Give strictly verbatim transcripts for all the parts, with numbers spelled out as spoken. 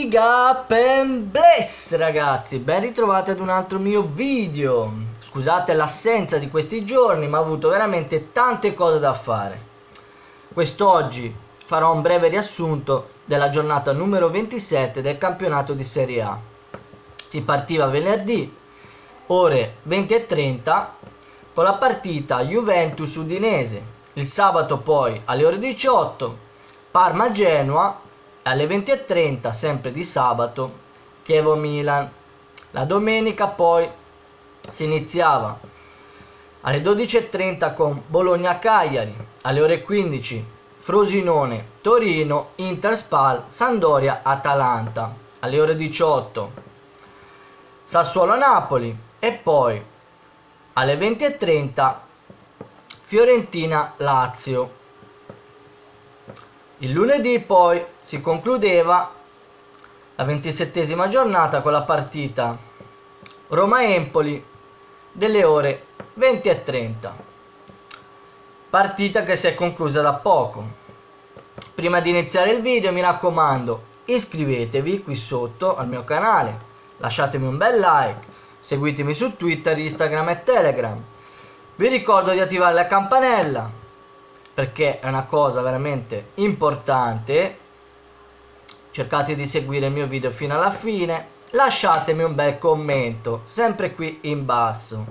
Biga Pen Bless ragazzi, ben ritrovati ad un altro mio video. Scusate l'assenza di questi giorni, ma ho avuto veramente tante cose da fare. Quest'oggi farò un breve riassunto della giornata numero ventisette del campionato di Serie A. Si partiva venerdì, ore venti e trenta, con la partita Juventus-Udinese. Il sabato poi alle ore diciotto, Parma-Genoa. Alle venti e trenta, sempre di sabato, Chievo-Milan. La domenica poi si iniziava alle dodici e trenta con Bologna-Cagliari, alle ore quindici Frosinone-Torino, Inter-Spal, Sampdoria-Atalanta, alle ore diciotto Sassuolo-Napoli e poi alle venti e trenta Fiorentina-Lazio. Il lunedì poi si concludeva la ventisettesima giornata con la partita Roma-Empoli delle ore venti e trenta. Partita che si è conclusa da poco. Prima di iniziare il video mi raccomando, iscrivetevi qui sotto al mio canale, lasciatemi un bel like, seguitemi su Twitter, Instagram e Telegram. Vi ricordo di attivare la campanella, perché è una cosa veramente importante. Cercate di seguire il mio video fino alla fine, lasciatemi un bel commento sempre qui in basso.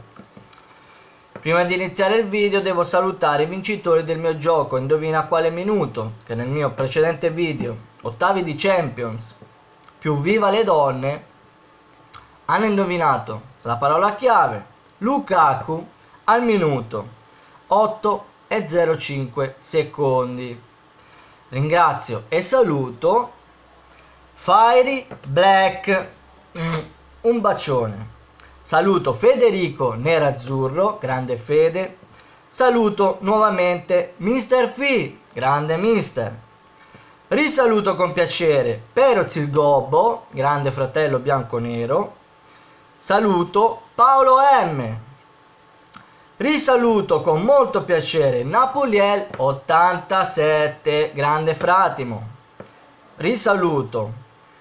Prima di iniziare il video devo salutare i vincitori del mio gioco Indovina quale minuto, che nel mio precedente video ottavi di Champions più viva le donne hanno indovinato la parola chiave Lukaku al minuto otto e zero cinque secondi. Ringrazio e saluto Fiery Black, mm, un bacione. Saluto Federico Nerazzurro, grande Fede. Saluto nuovamente mister F, grande mister. Risaluto con piacere Perozzi il Gobbo, grande fratello bianco-nero. Saluto Paolo M. Risaluto con molto piacere Napoliel ottantasette, grande Fratimo. Risaluto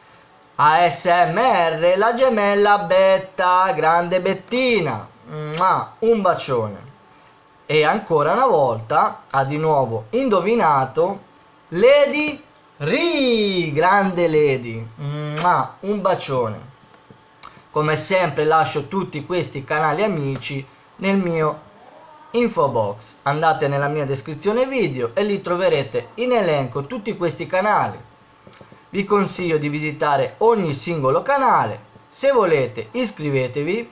A S M R la gemella Betta, grande Bettina. Mua, un bacione. E ancora una volta ha di nuovo indovinato Lady Ri, grande Lady. Mua, un bacione. Come sempre lascio tutti questi canali amici nel mio info box. Andate nella mia descrizione video e lì troverete in elenco tutti questi canali. Vi consiglio di visitare ogni singolo canale. Se volete iscrivetevi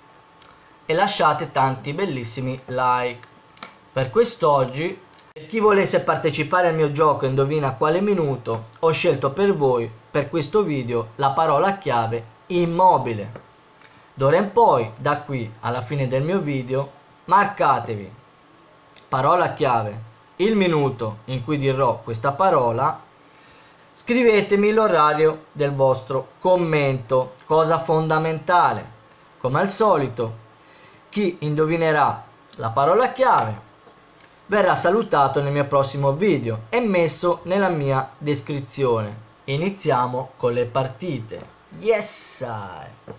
e lasciate tanti bellissimi like. Per quest'oggi, per chi volesse partecipare al mio gioco Indovina quale minuto, ho scelto per voi, per questo video, la parola chiave immobile. D'ora in poi, da qui alla fine del mio video, marcatevi parola chiave, il minuto in cui dirò questa parola, scrivetemi l'orario del vostro commento, cosa fondamentale. Come al solito, chi indovinerà la parola chiave verrà salutato nel mio prossimo video e messo nella mia descrizione. Iniziamo con le partite. Yes sir.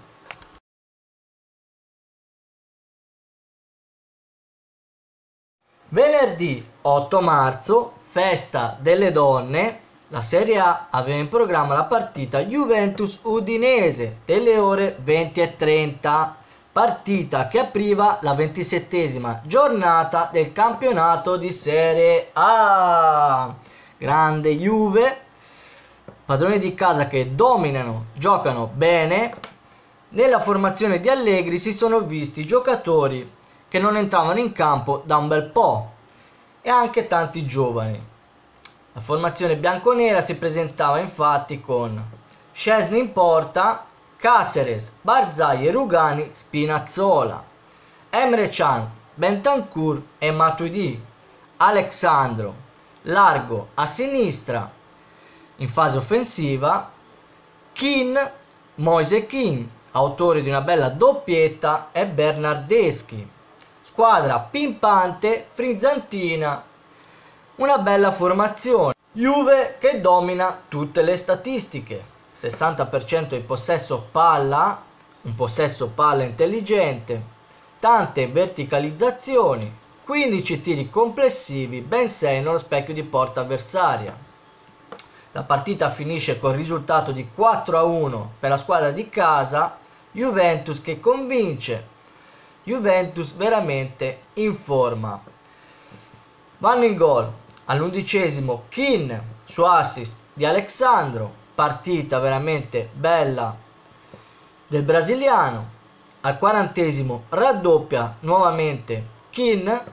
Venerdì otto marzo, festa delle donne, la Serie A aveva in programma la partita Juventus-Udinese delle ore venti e trenta, partita che apriva la ventisettesima giornata del campionato di Serie A. Grande Juve, padroni di casa che dominano, giocano bene. Nella formazione di Allegri si sono visti giocatori che non entravano in campo da un bel po' e anche tanti giovani. La formazione bianconera si presentava infatti con Szczesny in porta, Caceres, Barzagli e Rugani, Spinazzola, Emre Can, Bentancur e Matuidi, Alexandro, Largo a sinistra. In fase offensiva Kean, Moise Kean, autori di una bella doppietta, e Bernardeschi. Squadra pimpante, frizzantina, una bella formazione. Juve che domina tutte le statistiche, sessanta per cento di possesso palla, un possesso palla intelligente, tante verticalizzazioni, quindici tiri complessivi, ben sei nello specchio di porta avversaria. La partita finisce col risultato di quattro a uno per la squadra di casa, Juventus che convince, Juventus veramente in forma. Vanno in gol all'undicesimo Kean su assist di Alexandro, partita veramente bella del brasiliano. Al quarantesimo raddoppia nuovamente Kean.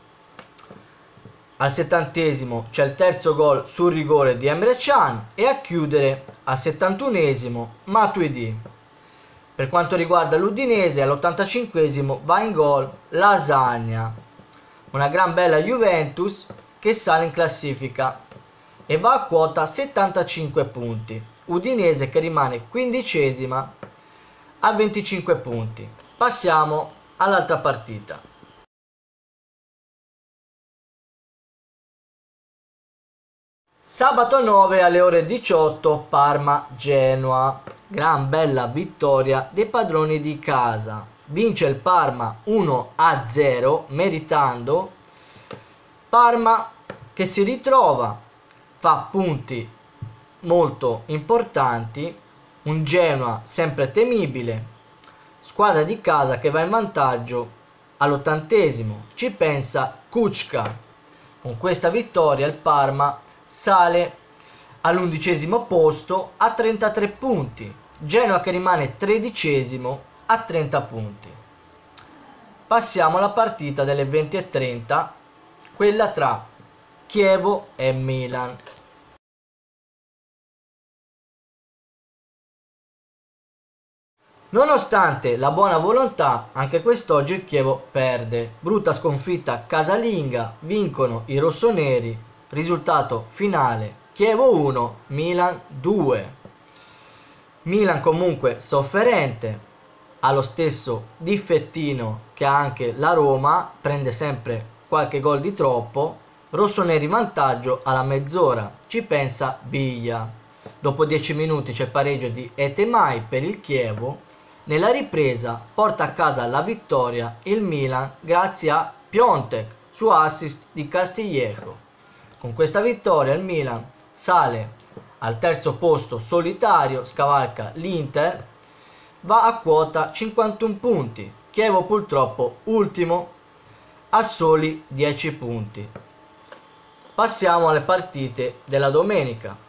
Al settantesimo c'è il terzo gol sul rigore di Emre Can e a chiudere al settantunesimo Matuidi. Per quanto riguarda l'Udinese, all'ottantacinquesimo va in gol Lasagna. Una gran bella Juventus che sale in classifica e va a quota settantacinque punti. Udinese che rimane quindicesima a venticinque punti. Passiamo all'altra partita. Sabato nove alle ore diciotto Parma-Genoa. Gran bella vittoria dei padroni di casa. Vince il Parma uno a zero meritando. Parma che si ritrova, fa punti molto importanti. Un Genoa sempre temibile. Squadra di casa che va in vantaggio all'ottantesimo. Ci pensa Kučka. Con questa vittoria il Parma sale all'undicesimo posto a trentatré punti. Genoa che rimane tredicesimo a trenta punti. Passiamo alla partita delle venti e trenta, quella tra Chievo e Milan. Nonostante la buona volontà, anche quest'oggi il Chievo perde. Brutta sconfitta casalinga, vincono i rossoneri. Risultato finale: Chievo uno, Milan due. Milan comunque sofferente, ha lo stesso difettino che ha anche la Roma, prende sempre qualche gol di troppo. Rossoneri in vantaggio alla mezz'ora, ci pensa Biglia. Dopo dieci minuti c'è pareggio di Etemai per il Chievo. Nella ripresa porta a casa la vittoria il Milan grazie a Piontek su assist di Castillejo. Con questa vittoria il Milan sale al terzo posto solitario, scavalca l'Inter, va a quota cinquantuno punti. Chievo purtroppo ultimo a soli dieci punti. Passiamo alle partite della domenica.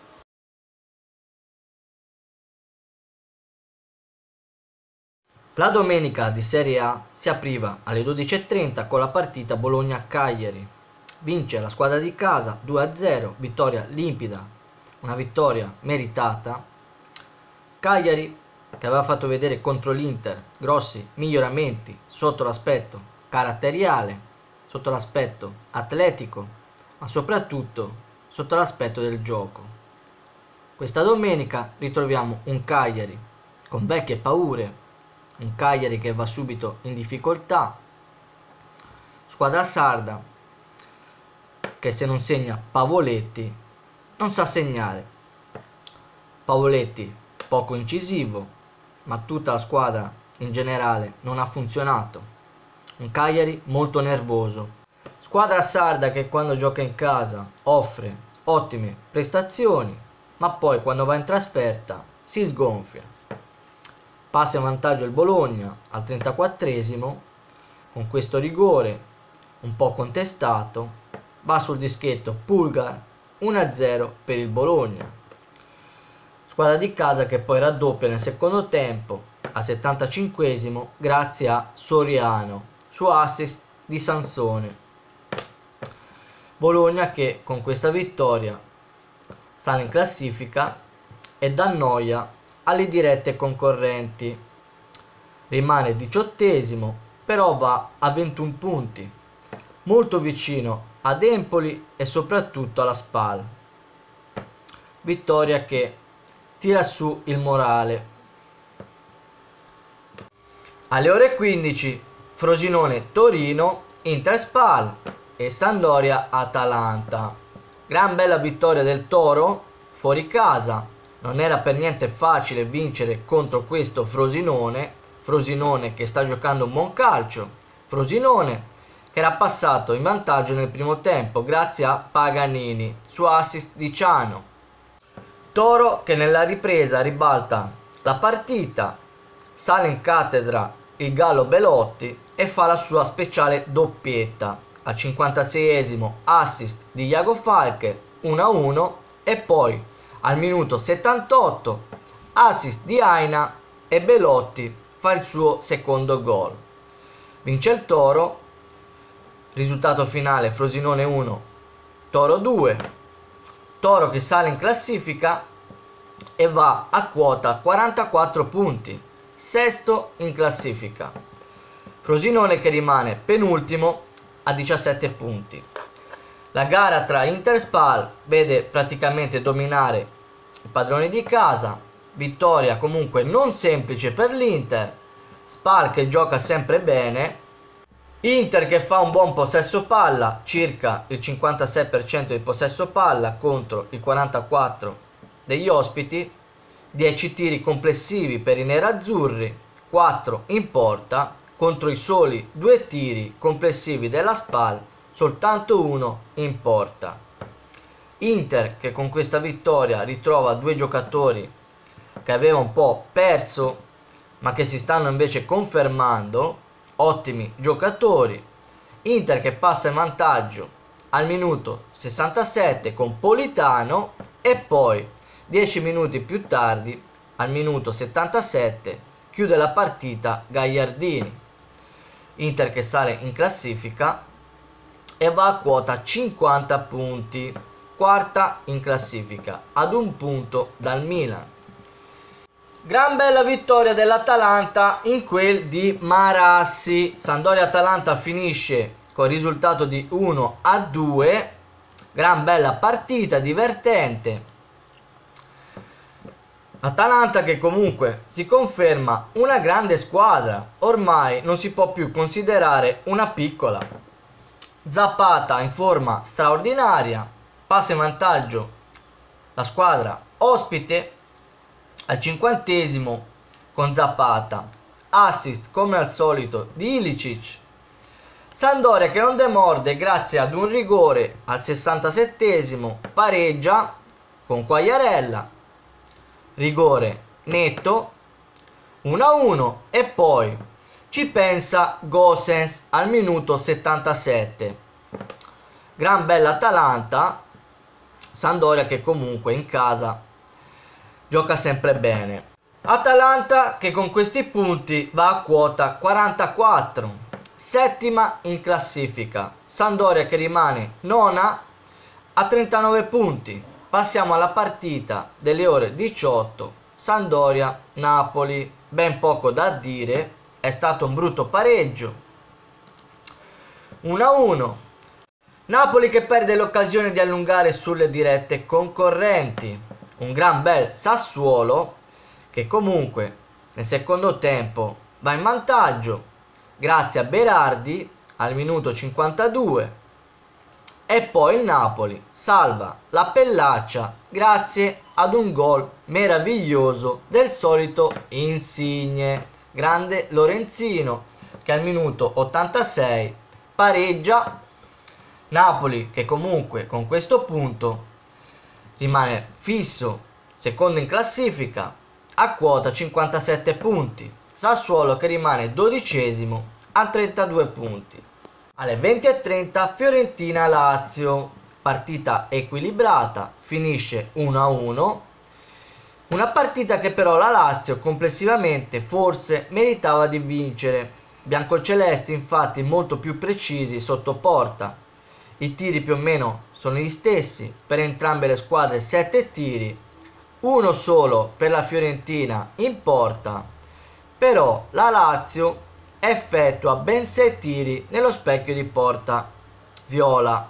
La domenica di Serie A si apriva alle dodici e trenta con la partita Bologna-Cagliari. Vince la squadra di casa due a zero, vittoria limpida, una vittoria meritata. Cagliari che aveva fatto vedere contro l'Inter grossi miglioramenti sotto l'aspetto caratteriale, sotto l'aspetto atletico, ma soprattutto sotto l'aspetto del gioco. Questa domenica ritroviamo un Cagliari con vecchie paure, un Cagliari che va subito in difficoltà, squadra sarda che se non segna Pavoletti non sa segnare. Pavoletti poco incisivo, ma tutta la squadra in generale non ha funzionato. Un Cagliari molto nervoso, squadra sarda che quando gioca in casa offre ottime prestazioni, ma poi quando va in trasferta si sgonfia. Passa in vantaggio il Bologna al trentaquattresimo con questo rigore un po' contestato, va sul dischetto Pulgar, uno a zero per il Bologna. Squadra di casa che poi raddoppia nel secondo tempo al settantacinquesimo grazie a Soriano su assist di Sansone. Bologna che con questa vittoria sale in classifica e dà noia alle dirette concorrenti. Rimane diciottesimo, però va a ventuno punti, molto vicino ad Empoli e soprattutto alla Spal. Vittoria che tira su il morale. Alle ore quindici Frosinone-Torino, Inter-Spal e Sampdoria-Atalanta. Gran bella vittoria del Toro fuori casa, non era per niente facile vincere contro questo Frosinone, Frosinone che sta giocando un buon calcio, Frosinone che era passato in vantaggio nel primo tempo grazie a Paganini su assist di Ciano. Toro che nella ripresa ribalta la partita, sale in cattedra il Gallo Belotti e fa la sua speciale doppietta. Al cinquantaseiesimo assist di Iago Falche, uno a uno, e poi al minuto settantotto assist di Aina e Belotti fa il suo secondo gol. Vince il Toro, risultato finale Frosinone uno, Toro due. Toro che sale in classifica e va a quota quarantaquattro punti, sesto in classifica. Frosinone che rimane penultimo a diciassette punti. La gara tra Inter e Spal vede praticamente dominare i padroni di casa, vittoria comunque non semplice per l'Inter, Spal che gioca sempre bene, Inter che fa un buon possesso palla, circa il cinquantasei per cento di possesso palla contro il quarantaquattro per cento degli ospiti, dieci tiri complessivi per i nerazzurri, quattro in porta, contro i soli due tiri complessivi della Spal, soltanto uno in porta. Inter che con questa vittoria ritrova due giocatori che aveva un po' perso ma che si stanno invece confermando, ottimi giocatori. Inter che passa in vantaggio al minuto sessantasette con Politano e poi dieci minuti più tardi al minuto settantasette chiude la partita Gagliardini. Inter che sale in classifica e va a quota cinquanta punti, quarta in classifica, ad un punto dal Milan. Gran bella vittoria dell'Atalanta in quel di Marassi. Sampdoria-Atalanta finisce con il risultato di uno a due. Gran bella partita, divertente. Atalanta che comunque si conferma una grande squadra, ormai non si può più considerare una piccola. Zapata in forma straordinaria, passa in vantaggio la squadra ospite al cinquantesimo con Zapata, assist come al solito di Ilicic. Sampdoria che non demorde grazie ad un rigore al sessantasettesimo, pareggia con Quagliarella, rigore netto, uno a uno, e poi ci pensa Gosens al minuto settantasette. Gran bella Atalanta, Sampdoria che comunque in casa gioca sempre bene. Atalanta che con questi punti va a quota quarantaquattro, settima in classifica. Sampdoria che rimane nona a trentanove punti. Passiamo alla partita delle ore diciotto, Sampdoria-Napoli. Ben poco da dire, è stato un brutto pareggio, uno a uno. Napoli che perde l'occasione di allungare sulle dirette concorrenti. Un gran bel Sassuolo che comunque nel secondo tempo va in vantaggio grazie a Berardi al minuto cinquantadue. E poi il Napoli salva la pellaccia grazie ad un gol meraviglioso del solito Insigne, grande Lorenzino, che al minuto ottantasei pareggia. Napoli che comunque con questo punto rimane fisso secondo in classifica a quota cinquantasette punti. Sassuolo che rimane dodicesimo a trentadue punti. Alle venti e trenta Fiorentina-Lazio, partita equilibrata, finisce uno a uno, una partita che però la Lazio complessivamente forse meritava di vincere. Biancocelesti infatti molto più precisi sotto porta, i tiri più o meno sono gli stessi per entrambe le squadre, sette tiri, uno solo per la Fiorentina in porta, però la Lazio effettua ben sei tiri nello specchio di porta viola.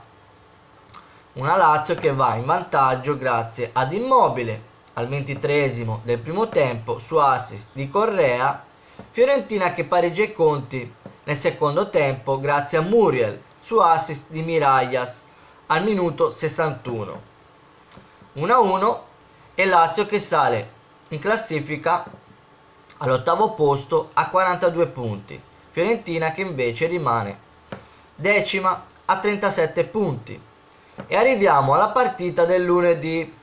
Una Lazio che va in vantaggio grazie ad Immobile al ventitreesimo del primo tempo su assist di Correa. Fiorentina che pareggia i conti nel secondo tempo grazie a Muriel su assist di Mirallas al minuto sessantuno. uno a uno e Lazio che sale in classifica all'ottavo posto a quarantadue punti. Fiorentina che invece rimane decima a trentasette punti. E arriviamo alla partita del lunedì.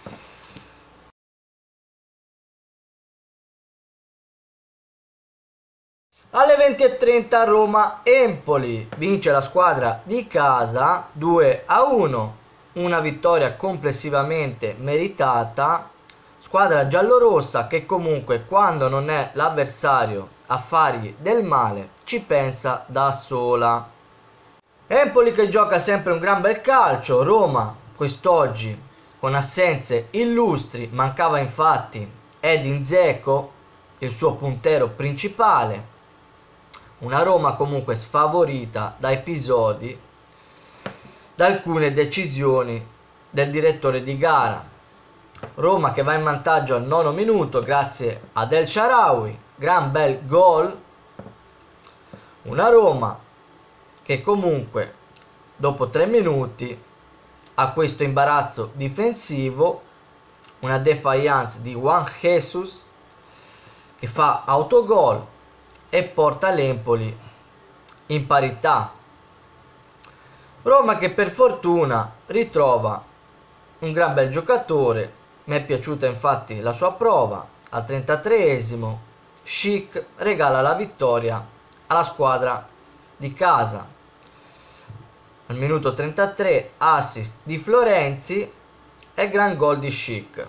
Alle venti e trenta Roma-Empoli, vince la squadra di casa due a uno, una vittoria complessivamente meritata, squadra giallorossa che comunque quando non è l'avversario a fargli del male ci pensa da sola. Empoli che gioca sempre un gran bel calcio, Roma quest'oggi con assenze illustri, mancava infatti Edin Dzeko, il suo puntero principale. Una Roma comunque sfavorita da episodi, da alcune decisioni del direttore di gara. Roma che va in vantaggio al nono minuto grazie ad El Shaarawy, gran bel gol. Una Roma che comunque dopo tre minuti ha questo imbarazzo difensivo, una defiance di Juan Jesus che fa autogol e porta l'Empoli in parità. Roma che per fortuna ritrova un gran bel giocatore, mi è piaciuta infatti la sua prova, al trentatreesimo Schick regala la vittoria alla squadra di casa. Al minuto trentatré assist di Florenzi e gran gol di Schick.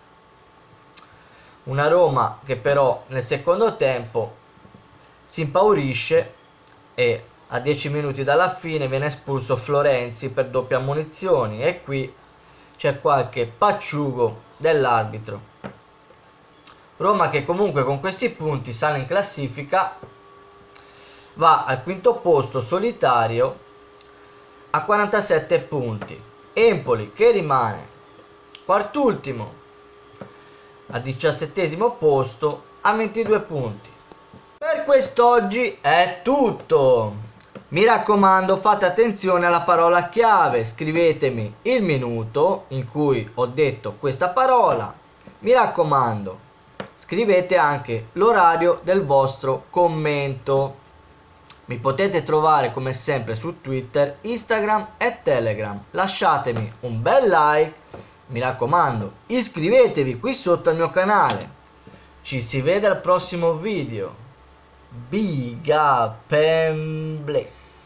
Una Roma che però nel secondo tempo si impaurisce e a dieci minuti dalla fine viene espulso Florenzi per doppie ammonizioni e qui c'è qualche pacciugo dell'arbitro. Roma che comunque con questi punti sale in classifica, va al quinto posto solitario a quarantasette punti. Empoli che rimane quartultimo al diciassettesimo posto a ventidue punti. Per quest'oggi è tutto. Mi raccomando, fate attenzione alla parola chiave, scrivetemi il minuto in cui ho detto questa parola. Mi raccomando, scrivete anche l'orario del vostro commento. Mi potete trovare come sempre su Twitter, Instagram e Telegram. Lasciatemi un bel like. Mi raccomando, iscrivetevi qui sotto al mio canale. Ci si vede al prossimo video. Big up and bless.